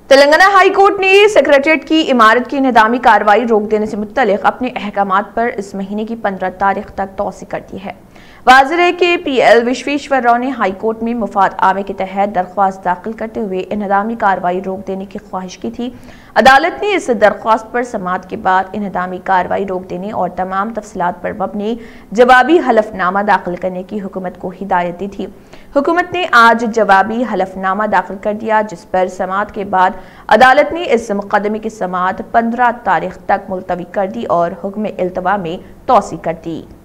Telangana high court ने secretariat की इमारत की इंहदामी कार्रवाई रोक देने से मुत्तलिक अपने अहकामात पर इस महीने की 15 तारीख तक तौसी कर दी है। वाज़ेह है कि PL विश्वेश्वर राव ने हाई कोर्ट में मुफाद आमे के तहत दरख्वास्त दाखिल करते हुए इंहदामी कार्रवाई रोक देने की ख्वाहिश की थी। अदालत ने इस दरख्वास्त पर समाअत के बाद इंहदामी कार्रवाई रोक देने और तमाम तफसीलात पर मबनी जवाबी हलफनामा दाखिल करने की हुकूमत को हिदायत दी थी। हुकूमत ने आज जवाबी हलफनामा दाखिल कर दिया, जिस पर समाअत के बाद अदालत ने इस मुकदमे की समाअत 15 तारीख तक मुलतवी कर दी और हुक्म इल्तवा में तौसी कर दी।